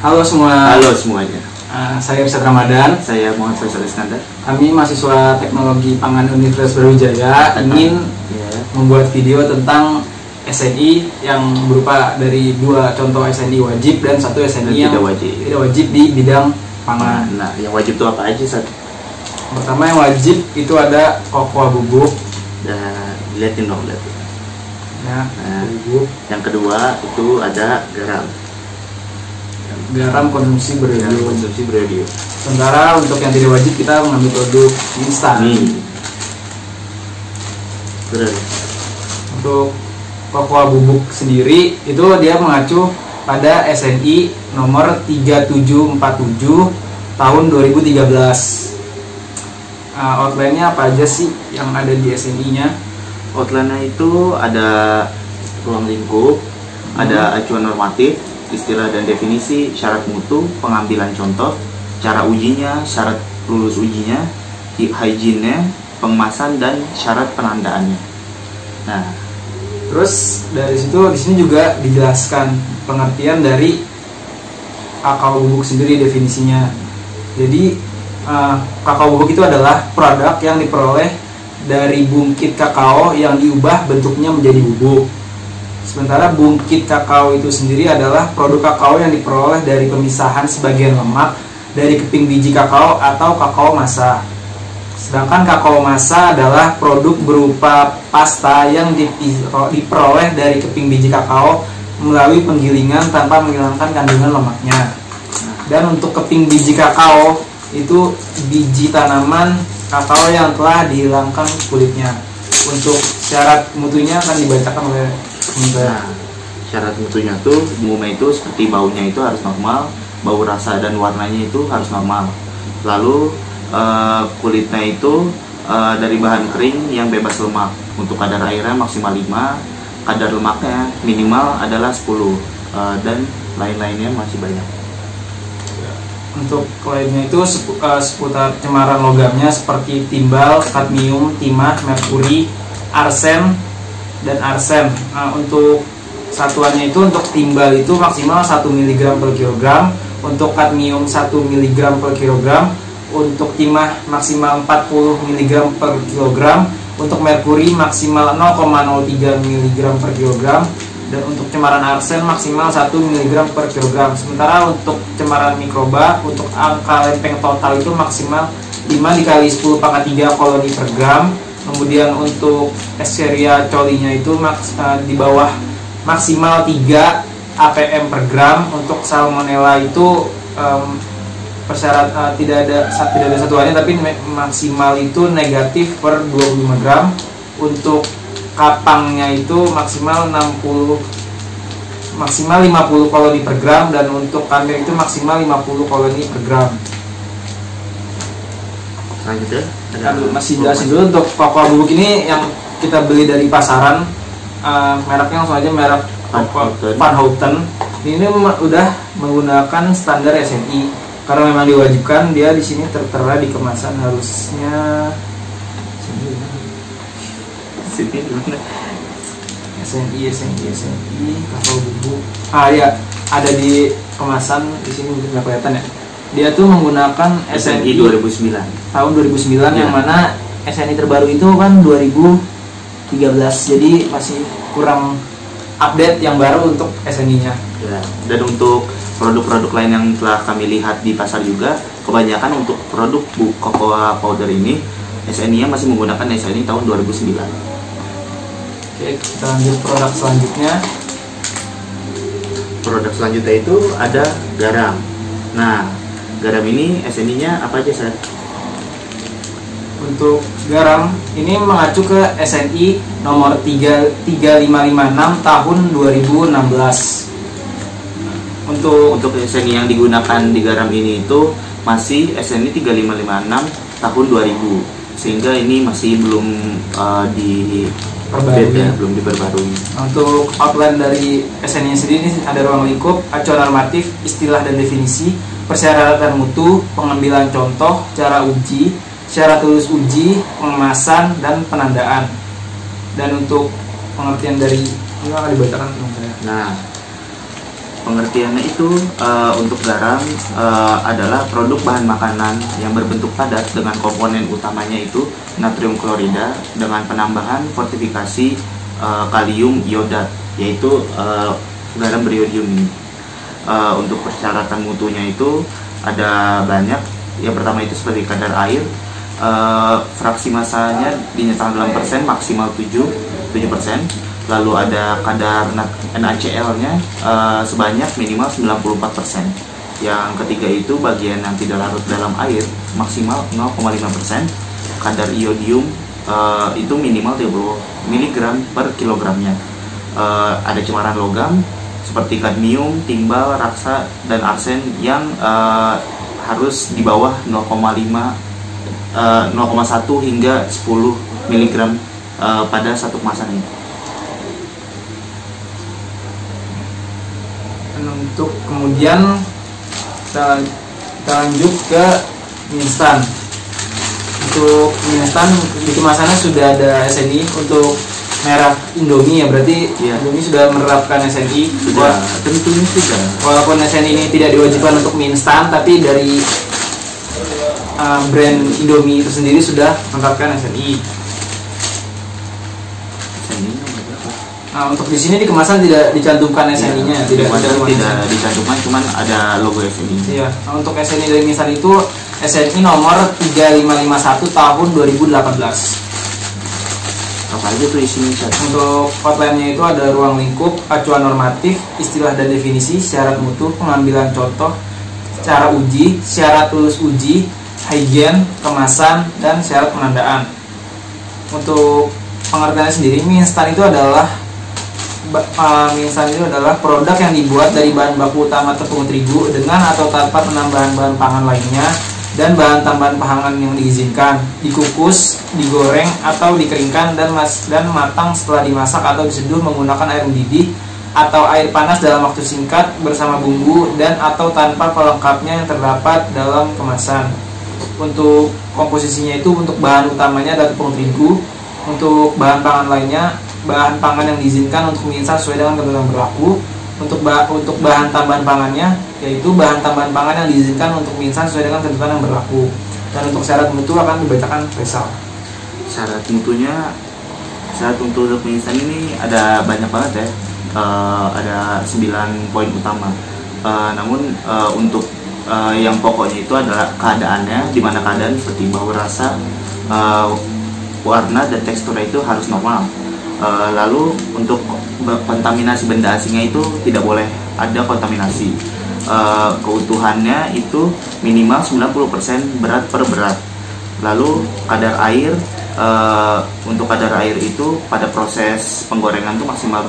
Halo semua. Halo semuanya. Saya Irsad Ramadan. Saya Muhammad Faisal Iskandar. Kami mahasiswa Teknologi Pangan Universitas Brawijaya ingin membuat video tentang SNI yang berupa dari dua contoh SNI wajib dan satu SNI yang tidak wajib di bidang pangan. Nah, yang wajib itu apa aja, Sat? Pertama yang wajib itu ada kokoa bubuk. Dan liatin dong, liatin. Ya, Nah, bubuk. yang kedua itu ada garam. Garam konsumsi berodium. Konsumsi berodium. Sementara untuk yang tidak wajib kita mengambil produk instan. Terus Untuk kokoa bubuk sendiri itu dia mengacu pada SNI nomor 3747 tahun 2013. Outline-nya apa aja sih yang ada di SNI-nya? outline-nya itu ada ruang lingkup, ada acuan normatif, istilah dan definisi, syarat mutu, pengambilan contoh, cara ujinya, syarat lulus ujinya, hygiene-nya, pengemasan dan syarat penandaannya. Nah, Terus dari situ di sini juga dijelaskan pengertian dari kakao bubuk sendiri definisinya. Jadi kakao bubuk itu adalah produk yang diperoleh dari bungkit kakao yang diubah bentuknya menjadi bubuk. Sementara bungkit kakao itu sendiri adalah produk kakao yang diperoleh dari pemisahan sebagian lemak dari keping biji kakao atau kakao masa. Sedangkan kakao masa adalah produk berupa pasta yang diperoleh dari keping biji kakao melalui penggilingan tanpa menghilangkan kandungan lemaknya. Dan untuk keping biji kakao itu biji tanaman kakao yang telah dihilangkan kulitnya. Untuk syarat mutunya akan dibacakan oleh Nah, syarat mutunya tuh umumnya itu seperti baunya itu harus normal, bau rasa dan warnanya itu harus normal. Lalu kulitnya itu dari bahan kering yang bebas lemak. Untuk kadar airnya maksimal 5, kadar lemaknya minimal adalah 10, dan lain-lainnya masih banyak. Untuk lainnya itu seputar cemaran logamnya seperti timbal, kadmium, timah, merkuri, arsen, dan arsen. Untuk satuannya itu untuk timbal itu maksimal 1 mg per kilogram, untuk kadmium 1 mg per kilogram, untuk timah maksimal 40 mg per kilogram, untuk merkuri maksimal 0,03 mg per kilogram, dan untuk cemaran arsen maksimal 1 mg per kilogram. Sementara untuk cemaran mikroba untuk angka lempeng total itu maksimal 5 dikali 10 pangkat 3 koloni per gram. Kemudian untuk Escherichia colinya itu di bawah maksimal 3 APM per gram. Untuk Salmonella itu persyarat tidak ada satuannya, tapi maksimal itu negatif per 25 gram. Untuk kapangnya itu maksimal 50 koloni per gram, dan untuk kambing itu maksimal 50 koloni per gram. Selanjutnya Masih jelasin dulu untuk kokoa bubuk ini yang kita beli dari pasaran. Mereknya langsung aja merek Van Houten. Ini udah menggunakan standar SNI karena memang diwajibkan. Dia di sini tertera di kemasan harusnya SNI kokoa bubuk. Ya, ada di kemasan di sini, mungkin nggak kelihatan ya. Dia tuh menggunakan SNI 2009 tahun 2009 yang mana SNI terbaru itu kan 2013, jadi masih kurang update yang baru untuk SNI-nya. ya. Dan untuk produk-produk lain yang telah kami lihat di pasar juga, kebanyakan untuk produk cocoa powder ini SNI-nya masih menggunakan SNI tahun 2009. Oke, kita lanjut produk selanjutnya. Produk selanjutnya itu ada garam. Nah, garam ini SNI-nya apa aja, Sat? Untuk garam ini mengacu ke SNI nomor 3556 tahun 2016. Untuk SNI yang digunakan di garam ini itu masih SNI 3556 tahun 2000, sehingga ini masih belum belum diperbarui. Untuk outline dari SNI sendiri ada ruang lingkup, acuan normatif, istilah dan definisi, persyaratan mutu, pengambilan contoh, cara uji, syarat lulus uji, pengemasan, dan penandaan. Dan untuk pengertian dari ini akan dibacakan teman saya. Nah, Pengertiannya itu untuk garam adalah produk bahan makanan yang berbentuk padat dengan komponen utamanya itu natrium klorida dengan penambahan fortifikasi kalium iodat, yaitu garam beriodium ini. Untuk persyaratan mutunya itu ada banyak. Yang pertama itu seperti kadar air, fraksi masanya dinyatakan dalam persen maksimal 7%. Lalu ada kadar NaCl-nya sebanyak minimal 94%. Yang ketiga itu bagian yang tidak larut dalam air maksimal 0,5%. Kadar iodium itu minimal 30 mg per kilogramnya. Ada cemaran logam seperti kadmium, timbal, raksa, dan arsen yang harus di bawah 0,1 hingga 10 mg pada satu kemasan ini. Untuk kemudian kita lanjut ke mie instan. Untuk mie instan di kemasannya sudah ada SNI untuk merek Indomie ya, berarti ya. Indomie sudah menerapkan SNI. Sudah, tentunya sudah. Walaupun SNI ini tidak diwajibkan untuk mie instan, tapi dari brand Indomie itu sendiri sudah menerapkan SNI. Nah, untuk di sini di kemasan tidak dicantumkan SNI-nya, tidak dicantumkan, cuman ada logo SNI. Iya. Nah, untuk SNI dari mie instan itu SNI nomor 3551 tahun 2018. Apa aja tuh isinya? Untuk outline-nya itu ada ruang lingkup, acuan normatif, istilah dan definisi, syarat mutu, pengambilan contoh, cara uji, syarat lulus uji, higien, kemasan, dan syarat penandaan. Untuk pengertiannya sendiri, mie instan itu adalah produk yang dibuat dari bahan baku utama tepung terigu dengan atau tanpa penambahan bahan pangan lainnya dan bahan tambahan pangan yang diizinkan, dikukus, digoreng atau dikeringkan dan matang setelah dimasak atau diseduh menggunakan air mendidih atau air panas dalam waktu singkat bersama bumbu dan atau tanpa pelengkapnya yang terdapat dalam kemasan. Untuk komposisinya itu untuk bahan utamanya adalah tepung terigu. Untuk bahan pangan lainnya, bahan pangan yang diizinkan untuk mie instan sesuai dengan ketentuan berlaku. Untuk bahan tambahan pangannya, yaitu bahan tambahan pangan yang diizinkan untuk mie instan sesuai dengan ketentuan yang berlaku. Dan untuk syarat mutu akan dibacakan Faisal. Syarat mutu untuk mie instan ini ada banyak banget ya. Ada 9 poin utama. Namun untuk yang pokoknya itu adalah keadaannya, dimana keadaan seperti bau, rasa, warna dan teksturnya itu harus normal. Lalu untuk kontaminasi benda asingnya itu tidak boleh ada kontaminasi. Keutuhannya itu minimal 90% berat per berat. Lalu kadar air, untuk kadar air itu pada proses penggorengan itu maksimal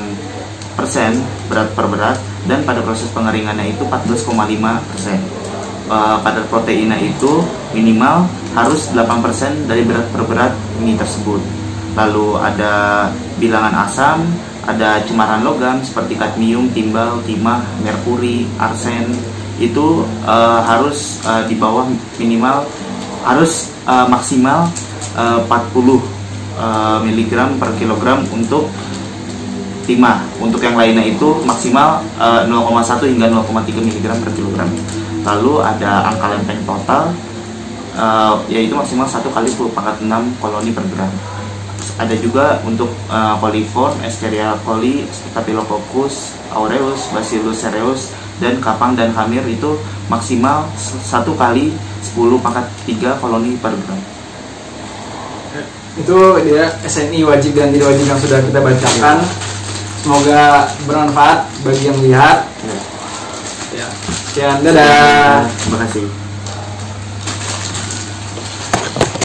8% berat per berat, dan pada proses pengeringannya itu 14,5%. Kadar proteinnya itu minimal harus 8% dari berat per berat mie tersebut. Lalu ada bilangan asam, ada cemaran logam seperti kadmium, timbal, timah, merkuri, arsen. Itu harus di bawah minimal, harus maksimal 40 mg per kilogram untuk timah. Untuk yang lainnya itu maksimal 0,1 hingga 0,3 mg per kilogram. Lalu ada angka lempeng total, yaitu maksimal 1 kali 10⁻⁶ koloni per gram. Ada juga untuk coliform, Escherichia coli, Staphylococcus aureus, Bacillus cereus, dan kapang dan hamir itu maksimal 1 kali 10⁻³ koloni per gram. Itu dia SNI wajib dan tidak wajib yang sudah kita bacakan. Semoga bermanfaat bagi yang melihat. Ya. Sekian, dadah. Terima kasih.